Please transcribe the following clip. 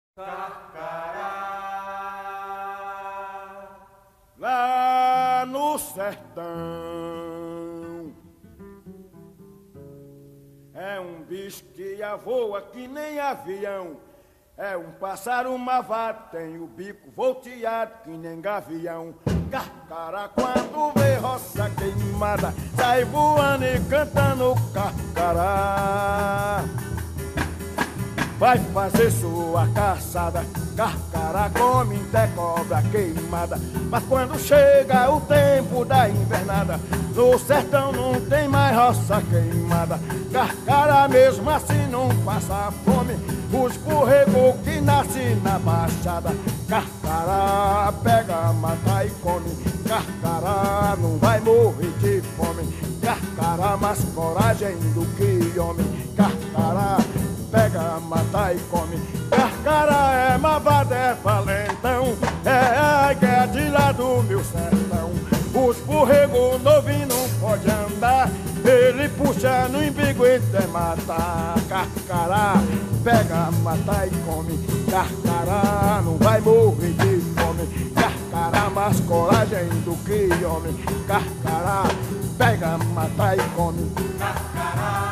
Carcará. Lá no sertão é um bicho que voa que nem avião. É um pássaro malvado, tem o bico volteado que nem gavião. Carcará, quando vê roça queimada, sai voando e cantando carcará. Vai fazer sua caçada, carcará come até cobra queimada. Mas quando chega o tempo da invernada, no sertão não tem mais roça queimada. Carcará mesmo assim não passa fome, os borregos que nascem na baixada. Carcará pega, mata e come, carcará não vai morrer de fome. Carcará mais coragem do que homem, carcará pega, mata e come. Carcará é malvado, é valentão, é a guerra de lá do meu sertão. Os borregos novinhos não pode andar, ele puxa no embigo e até matar. Carcará pega, mata e come, carcará não vai morrer de fome. Carcará mais coragem do que homem, carcará pega, mata e come. Carcará.